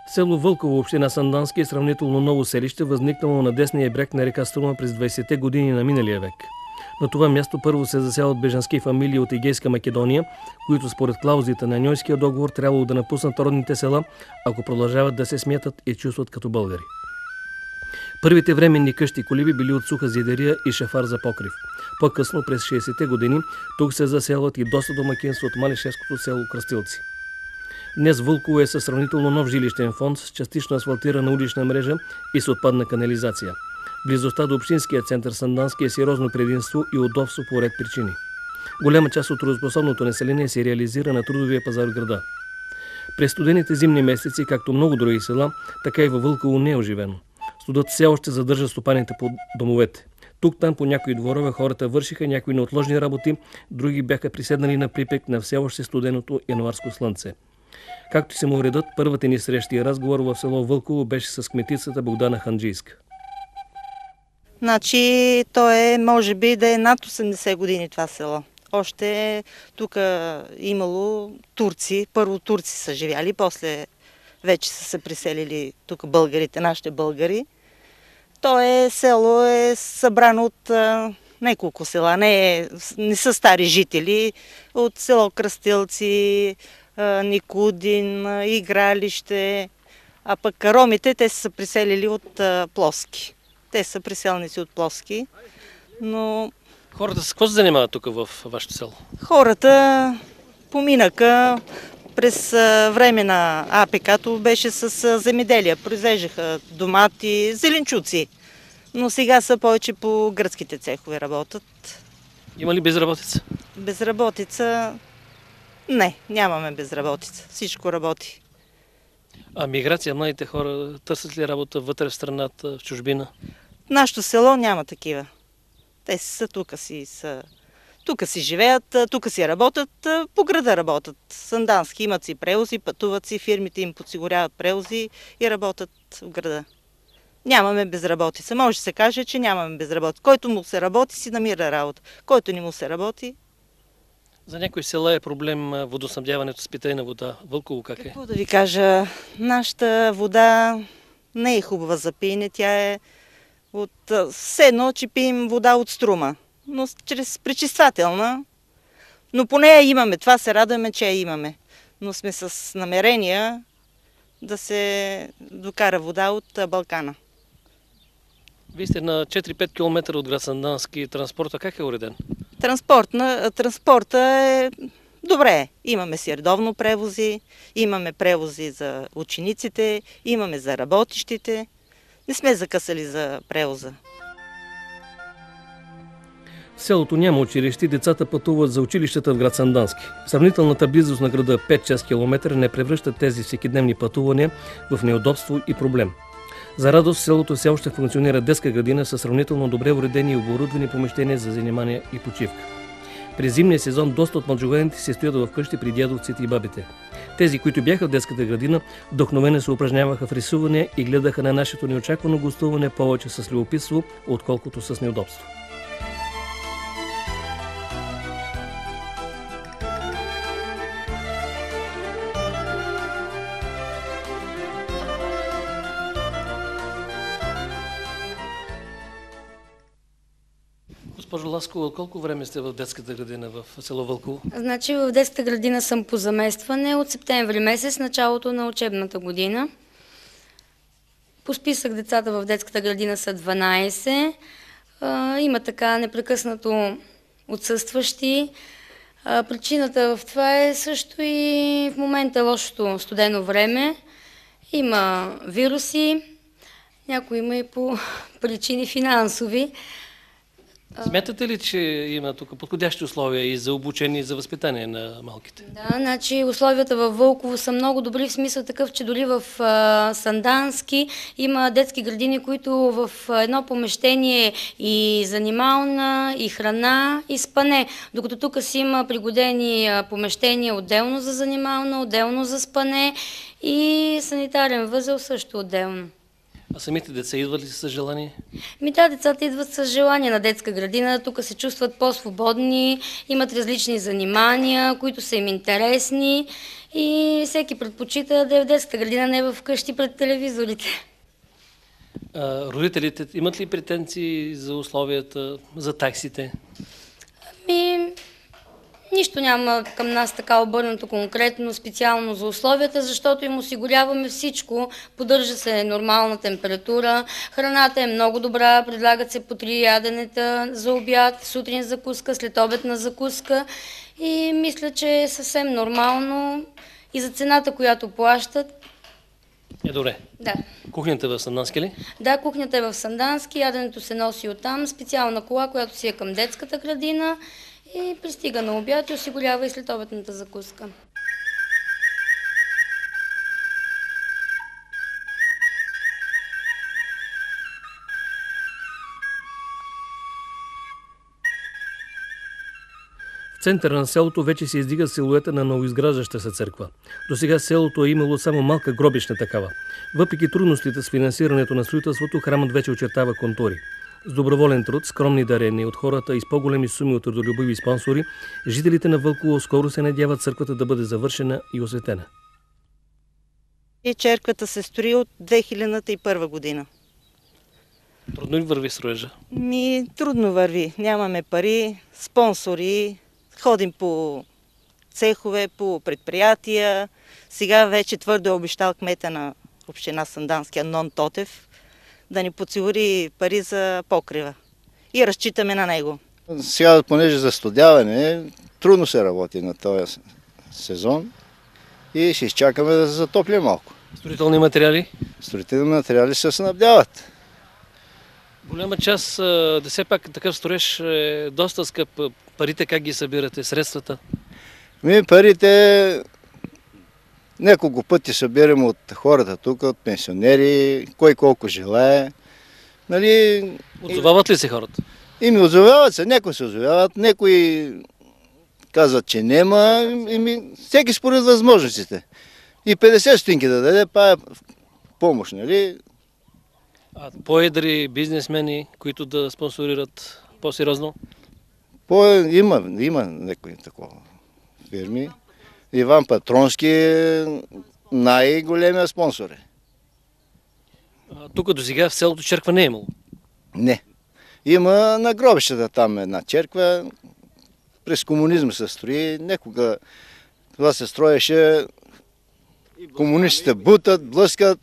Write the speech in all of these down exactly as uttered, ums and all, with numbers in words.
Село Вълково, община Сандански, е сравнително ново селище, възникнало на десния бряг на река Струма през двайсетте години на миналия век. На това място първо се заселват бежански фамилии от Егейска Македония, които според клаузите на Ньойския договор трябвало да напуснат родните села, ако продължават да се смятат и чувстват като българи. Първите временни къщи колиби били от суха зидария и шафар за покрив. По-късно, през шейсетте години, тук се заселват и доста домакинства от Малишевското село Кръстилци. Днес Вълково е със сравнително нов жилищен фонд с частично асфалтирана улична мрежа и с отпадна канализация. Близостта до общинския център Сандански е сериозно предимство и удобство по ред причини. Голяма част от трудоспособното население се реализира на трудовия пазар в града. През студените зимни месеци, както много други села, така и във Вълково не е оживено. Студът все още задържа стопаните по домовете. Тук-там по някои дворове хората вършиха някои неотложни работи, други бяха приседнали на припек на все още студеното януарско слънце. Както се му уредат, първата ни среща и разговор в село Вълково беше с кметицата Богдана Ханджийска. Значи, то е, може би, да е над осемдесет години това село. Още тук имало турци. Първо турци са живяли, после вече са се приселили тук българите, нашите българи. То е село е събрано от а, няколко села, не, е, не са стари жители, от село Кръстилци, а, Никудин, а, Игралище, а пък ромите, те са приселили от а, Плоски. Те са приселници от Плоски, но... Хората с какво се занимават тук в вашето село? Хората поминаха през време на А П К-то беше с земеделие. Произвеждаха домати, зеленчуци, но сега са повече по гръцките цехове работят. Има ли безработица? Безработица? Не, нямаме безработица. Всичко работи. А миграция, младите хора търсят ли работа вътре в страната, в чужбина? В нашето село няма такива. Те са тук си, са... тук си живеят, тук си работят, по града работят. Сандански имат си превози, пътуват си, фирмите им подсигуряват превози и работят в града. Нямаме безработица. Може да се каже, че нямаме безработица. Който му се работи, си намира работа. Който не му се работи... За някои села е проблем водоснабдяването с питейна вода. Вълково как е? Какво да ви кажа? Нашата вода не е хубава за пиене. Тя е от... все едно, че пием вода от Струма, но чрез пречиствателна. Но поне я имаме. Това се радваме, че я имаме. Но сме с намерения да се докара вода от Балкана. Вие сте на четири-пет километра от град Сандански. Транспорта как е уреден? Транспортна, транспорта е добре. Имаме си редовно превози, имаме превози за учениците, имаме за работещите. Не сме закъсали за превоза. В селото няма училище, децата пътуват за училищата в град Сандански. Сравнителната близост на града пет-шест километра не превръщат тези всекидневни пътувания в неудобство и проблем. За радост в селото все още функционира детска градина с сравнително добре уредени и оборудвани помещения за занимание и почивка. През зимния сезон доста от младжуганите се стоят в къщи при дядовците и бабите. Тези, които бяха в детската градина, вдъхновено се упражняваха в рисуване и гледаха на нашето неочаквано гостуване повече с любопитство, отколкото с неудобство. Госпожо Ласкова, колко време сте в детската градина в село Вълково? Значи в детската градина съм по заместване от септември месец, началото на учебната година. По списък децата в детската градина са дванайсет. Има така непрекъснато отсъстващи. Причината в това е също и в момента лошото студено време. Има вируси, някои има и по причини финансови. Смятате ли, че има тук подходящи условия и за обучение, и за възпитание на малките? Да, значи условията във Вълково са много добри, в смисъл такъв, че дори в а, Сандански има детски градини, които в едно помещение и занимална, и храна, и спане. Докато тук си има пригодени помещения отделно за занимална, отделно за спане и санитарен възел също отделно. А самите деца идват ли с желание? Ми да, децата идват с желание на детска градина, тук се чувстват по-свободни, имат различни занимания, които са им интересни и всеки предпочита да е в детската градина, не в къщи пред телевизорите. А, родителите имат ли претенции за условията, за таксите? Ами, нищо няма към нас така обърнато конкретно, специално за условията, защото им осигуряваме всичко. Поддържа се нормална температура, храната е много добра, предлагат се по три яденета за обяд, сутрин закуска, след обедна закуска и мисля, че е съвсем нормално и за цената, която плащат. Е, добре. Да. Кухнята е в Сандански ли? Да, кухнята е в Сандански, яденето се носи оттам, специална кола, която си е към детската градина и пристига на обяд и осигурява и следобедната закуска. В центъра на селото вече се издига силуета на новоизграждаща се църква. До сега селото е имало само малка гробищна такава. Въпреки трудностите с финансирането на строителството, храмът вече очертава контури. С доброволен труд, скромни дарения от хората и с по-големи суми от трудолюбиви спонсори, жителите на Вълково скоро се надяват църквата да бъде завършена и осветена. И черквата се строи от две хиляди и първа година. Трудно ли върви строежа? Ми, трудно върви. Нямаме пари, спонсори, ходим по цехове, по предприятия. Сега вече твърдо е обещал кмета на община Сандански Анон Тотев да ни подсигури пари за покрива. И разчитаме на него. Сега, понеже за студяване, трудно се работи на този сезон и ще изчакаме да се затопли малко. Строителни материали? Строителни материали се снабдяват. Голяма част, да все пак такъв строеж е доста скъп. Парите как ги събирате, средствата? Ми парите няколко пъти събираме от хората тук, от пенсионери, кой колко желае. Нали... Отзовават ли се хората? И ми отзовават се, някои се отзовават, някои казват, че нема, и ми... всеки според възможностите. И петдесет стотинки да даде, па е помощ, нали? А по-едри бизнесмени, които да спонсорират по-сериозно? По, има, има някои такова фирми. Иван Патронски е най-големия спонсор. А, тук до сега в селото черква не е имало? Не. Има на гробищата там една черква. През комунизма се строи. Некога това се строеше. Комунистите бутат, блъскат.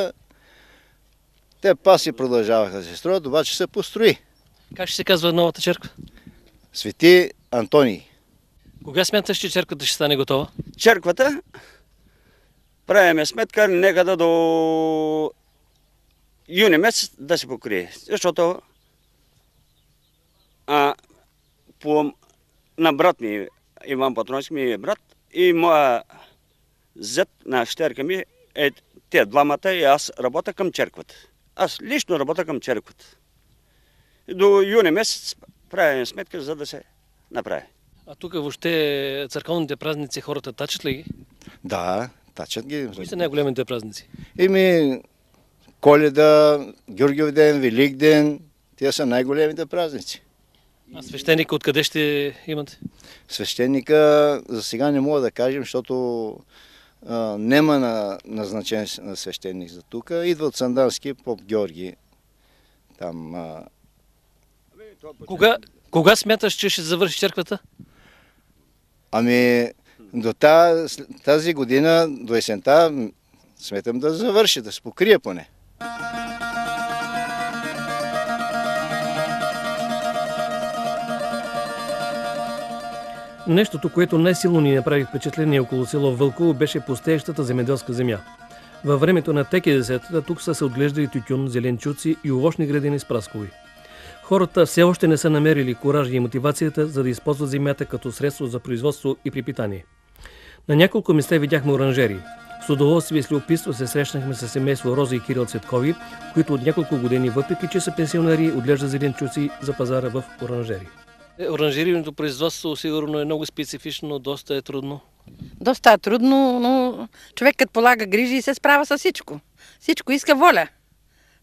Те паси продължаваха да се строят, обаче се построи. Как ще се казва новата черква? Свети Антоний. Кога смяташ, че черквата ще стане готова? Черквата правиме сметка некъде до юни месец да се покрие. Защото а, по, на брат ми, Иван Патронски ми е брат, и моя зет на щерка ми е те двамата и аз работя към черквата. Аз лично работя към черквата. До юни месец правим сметка, за да се направи. А тук въобще църковните празници хората тачат ли ги? Да, тачат ги. Кои са най-големите празници? Ими Коледа, Георгиев ден, Велик ден, тия са най-големите празници. А свещеника откъде ще имате? Свещеника за сега не мога да кажем, защото а, нема на, назначен на свещеник за тук. Идва от Сандански поп Георги. Там, а... Кога, кога смяташ, че ще завърши черквата? Ами до тази, тази година, до есента, сметам да завърши, да се покрие поне. Нещото, което най-силно ни направи впечатление около село Вълково, беше пустеещата земеделска земя. Във времето на Текедесетата тук са се отглеждали тютюн, зеленчуци и овощни градини с праскови. Хората все още не са намерили коража и мотивацията, за да използват земята като средство за производство и припитание. На няколко места видяхме оранжерии. С удоволствие и с любопитство се срещнахме с семейство Роза и Кирил Цветкови, които от няколко години, въпреки че са пенсионери, отглеждат зеленчуци за пазара в оранжерии. Оранжерийното производство сигурно е много специфично, доста е трудно. Доста е трудно, но човек като полага грижи и се справя с всичко. Всичко иска воля.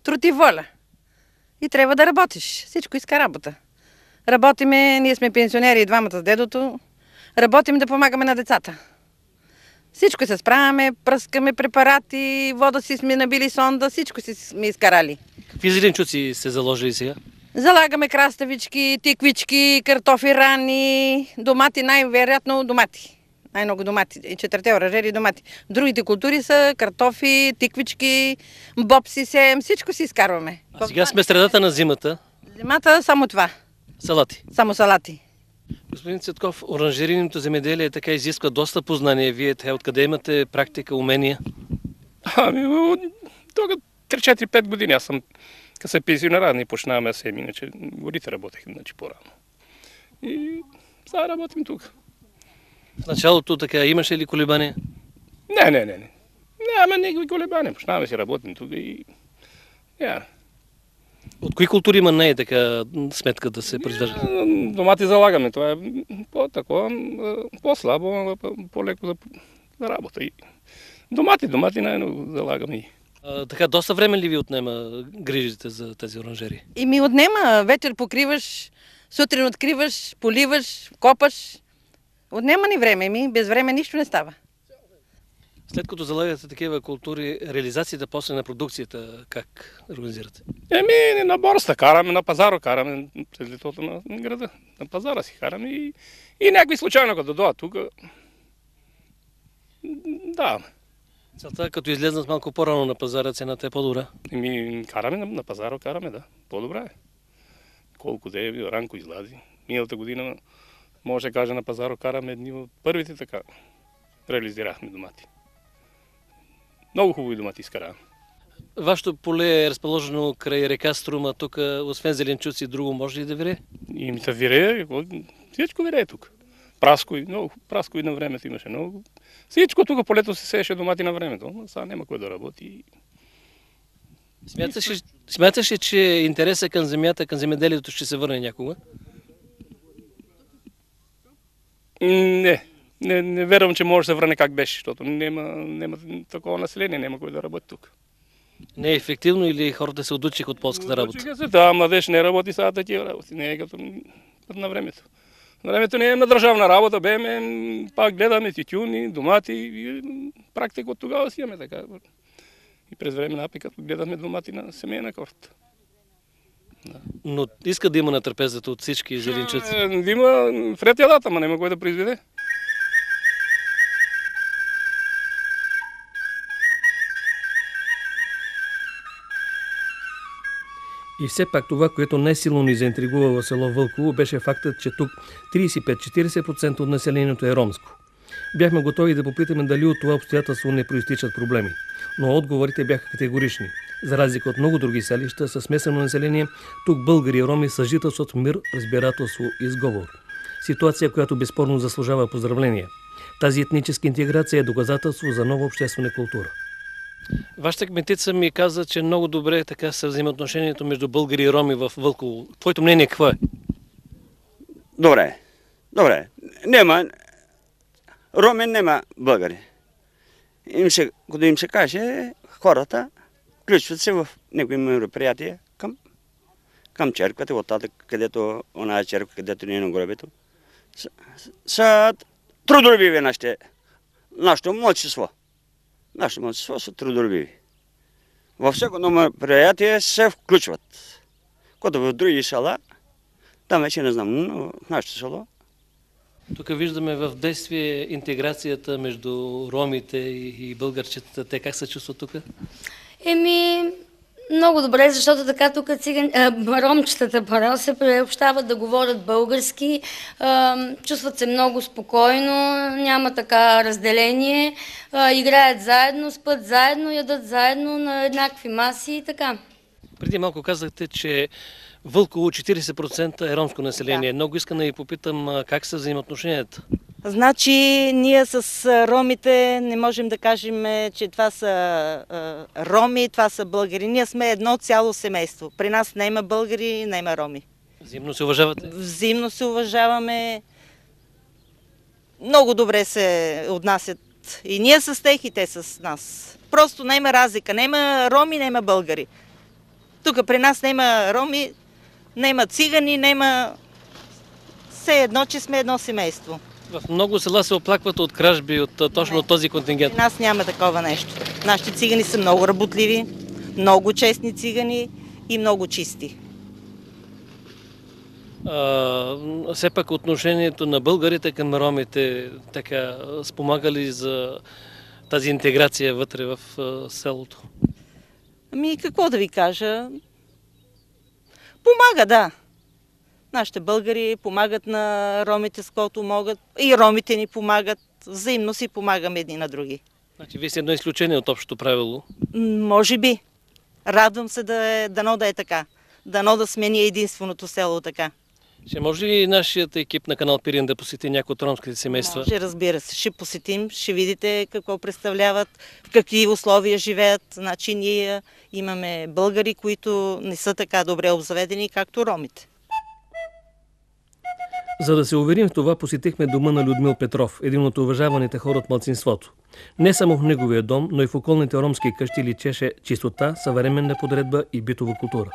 труд и воля. И трябва да работиш. Всичко иска работа. Работиме, ние сме пенсионери и двамата с дедото. Работим да помагаме на децата. Всичко се справяме, пръскаме препарати, вода си сме набили сонда, всичко си сме изкарали. Какви зеленчуци сте заложили сега? Залагаме краставички, тиквички, картофи рани, домати, най-вероятно домати. Най-много домати. И четирите оранжерии домати. Другите култури са картофи, тиквички, бобси сеем, всичко си изкарваме. А сега сме средата на зимата. Зимата само това. Салати. Само салати. Господин Цветков, оранжерийното земеделие така изисква доста познание. Вие те откъде имате практика, умения? Ами, тук три-четири-пет години аз съм, като се пенсионера, не почнаваме да сеем, иначе горите работех иначе по-рано. И сега работим тук. В началото така имаше ли колебания? Не, не, не, не. Няма никакви колебания. Почнаваме си работим тук и... Yeah. От кои култури има не е така сметка да се произвежда? Домати залагаме. Това е по-такова, по-слабо, по-леко за, за работа. И домати, домати най-много залагаме. А, така, доста време ли ви отнема грижите за тези оранжери? И ми отнема. Вечер покриваш, сутрин откриваш, поливаш, копаш. Отнема ни време ми. Без време нищо не става. След като залагате такива култури, реализацията после на продукцията как организирате? Еми, на борста караме, на пазара караме, през летото на града. На пазара си караме и, и някакви случайно като дойдат тук. Да. Целта, като излезнат малко по-рано на пазара, цената е по-добра? Еми, караме на, на пазара, караме, да. По-добра е. Колко де е, ранко излази. Миналата година, може да кажа, на пазара караме едни от първите така. Реализирахме домати. Много хубави домати изкараме. Вашето поле е разположено край река Струма. Тук, освен зеленчуци, друго може ли да вирее? И ми да вирее, всичко вирее тук. Праско и много, праско и на времето имаше много. Всичко тук полето се сееше домати на времето, но сега няма кой да работи. Смяташ ли, смяташ ли, че интересът към земята, към земеделието ще се върне някога? Не. Не, не вярвам, че може да се върне как беше, защото няма, няма такова население, няма кой да работи тук. Не е ефективно или хората се отучиха от полската работа? Отучиха се, да, младеж не работи сега такива работи, не е като на времето. На времето не е на държавна работа, беме, пак гледаме тютюни, домати и практика от тогава си имаме така. И през време напи, като гледаме домати на семейна корта. Да. Но иска да има на трапезата от всички зеленчуци? Да има вредя дата, ама няма кой да произведе. И все пак това, което най-силно ни заинтригува в село Вълково, беше фактът, че тук тридесет и пет до четиридесет процента от населението е ромско. Бяхме готови да попитаме дали от това обстоятелство не проистичат проблеми, но отговорите бяха категорични. За разлика от много други селища със смесено население, тук българи и роми съжителстват в мир, разбирателство и сговор. Ситуация, която безспорно заслужава поздравления. Тази етническа интеграция е доказателство за нова обществена култура. Вашата кметица ми каза, че много добре така се взаимоотношението между българи и роми в Вълково. Твоето мнение какво е? Добре, добре. Нема, роми нема българи. Им се, когато им се каже, хората включват се в някои мероприятия към, към черквата, оттатък, където, оная черква, където ни е на гробето. Са, са трудолюбиви нашите, нашето младшинство. Нашето младшинство са трудолюбиви. Във всяко едно мероприятие се включват. Когато в други села, там вече не знам, но в нашето село. Тук виждаме в действие интеграцията между ромите и българчетата. Те как се чувстват тук? Еми, много добре, защото така тук циган... а, ромчетата пара се преобщават да говорят български, а, чувстват се много спокойно, няма така разделение, а, играят заедно, спят заедно, ядат заедно на еднакви маси и така. Преди малко казахте, че Вълково четиридесет процента е ромско население. Да. Много искам да ви попитам как са взаимоотношенията. Значи ние с ромите не можем да кажем, че това са а, роми, това са българи. Ние сме едно цяло семейство. При нас не има българи, не има роми. Взаимно се уважавате? Взаимно се уважаваме. Много добре се отнасят и ние с тях, и те с нас. Просто не има разлика. Не има роми, не има българи. Тук при нас няма роми, няма цигани, няма... Все едно, че сме едно семейство. В много села се оплакват от кражби от точно от този контингент. При нас няма такова нещо. Нашите цигани са много работливи, много честни цигани и много чисти. А, все пак отношението на българите към ромите така спомага ли за тази интеграция вътре в а, селото? Ами какво да ви кажа? Помага, да. Нашите българи помагат на ромите с колкото могат и ромите ни помагат. Взаимно си помагаме едни на други. Значи вие сте едно изключение от общото правило? Може би. Радвам се да е, дано да е така. Дано да сме ние единственото село така. Ще може ли нашият екип на канал Пирин да посети някои от ромските семейства? Може, разбира се. Ще посетим, ще видите какво представляват, в какви условия живеят. Значи ние имаме българи, които не са така добре обзаведени, както ромите. За да се уверим в това, посетихме дома на Людмил Петров, един от уважаваните хора от малцинството. Не само в неговия дом, но и в околните ромски къщи личеше чистота, съвременна подредба и битова култура.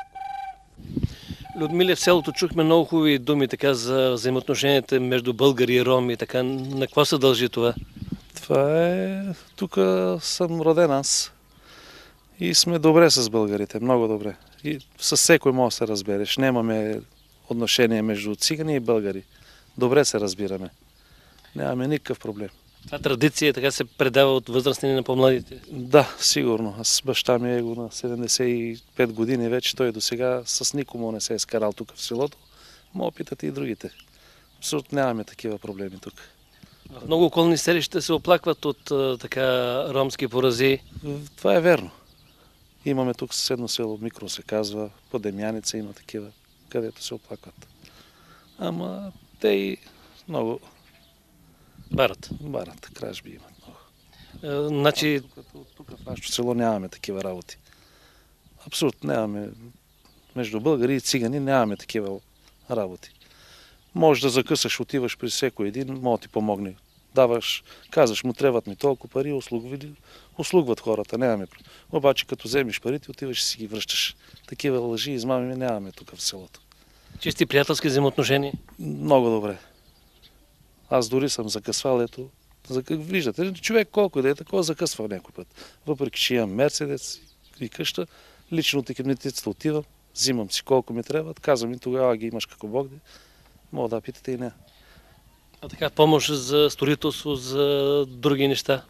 Людмиле, в селото чухме много хубави думи така, за взаимоотношенията между българи и роми. Така, на какво се дължи това? Това е... Тук съм роден аз и сме добре с българите, много добре. И с всекой може да се разбереш. Нямаме отношение между цигани и българи. Добре се разбираме. Нямаме никакъв проблем. Това традиция така се предава от възрастни на по-младите? Да, сигурно. Аз баща ми е го на седемдесет и пет години вече. Той до сега с никому не се е скарал тук в селото. Мога питате и другите. Абсолютно нямаме такива проблеми тук. В много околни селища се оплакват от така ромски порази. Това е верно. Имаме тук съседно село, Микро се казва, по Демяница има такива, където се оплакват. Ама те и много барат. Барат, кражби имат много. А, значи... Тук, тук в нашото село нямаме такива работи. Абсолютно нямаме. Между българи и цигани нямаме такива работи. Може да закъсаш, отиваш при всеки един, може да ти помогне. Даваш, казваш му, трябват ми толкова пари, услугват, услугват хората, нямаме. Обаче като вземеш парите, отиваш и си ги връщаш. Такива лъжи и измами нямаме тук в селото. Чисти приятелски взаимоотношения? Много добре. Аз дори съм закъсвал, ето. Виждате, човек колко да е такова закъсва някой път. Въпреки че имам Мерцедес и къща, лично от екипницата отивам, взимам си колко ми трябва, казвам и тогава ги имаш како Бог да. Мога да питате и не. А така, помощ за строителство, за други неща?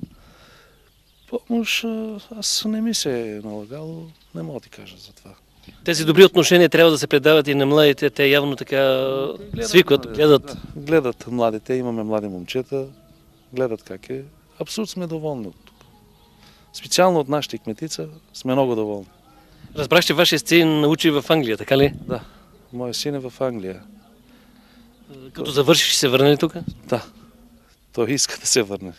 Помощ, аз не ми се е налагало, не мога да ти кажа за това. Тези добри отношения трябва да се предават и на младите, те явно така гледат, свикват, гледат. Да, гледат младите, имаме млади момчета, гледат как е. Абсолютно сме доволни от тук. Специално от нашата кметица сме много доволни. Разбрах, че вашия син научи в Англия, така ли? Да, моят син е в Англия. Като завършиш, се върне ли тук? Да, той иска да се върне.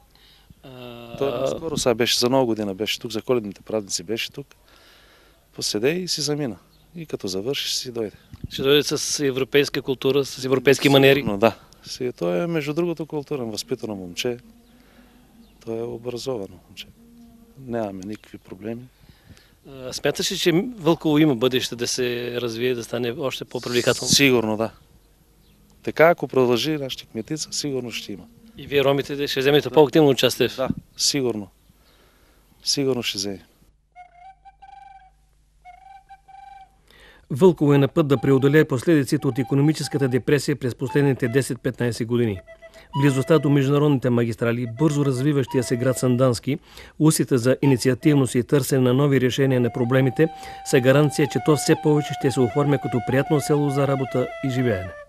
А... Той скоро сега беше, за нова година беше тук, за коледните празници беше тук. Поседе и си замина. И като завършиш, си дойде. Ще дойде с европейска култура, с европейски маниери? Но да. Си, той е между другото културен, възпитано момче. Той е образовано момче. Нямаме никакви проблеми. А, смяташ ли, че Вълково има бъдеще да се развие, да стане още по-привлекателно? Сигурно, да. Така, ако продължи нашата кметица, сигурно ще има. И вие, ромите, ще вземете да. по-активно участие? Да, сигурно. Сигурно ще вземе. Вълково е на път да преодолее последиците от икономическата депресия през последните десет-петнайсет години. Близостта до международните магистрали, бързо развиващия се град Сандански, усета за инициативност и търсене на нови решения на проблемите са гаранция, че то все повече ще се оформя като приятно село за работа и живеене.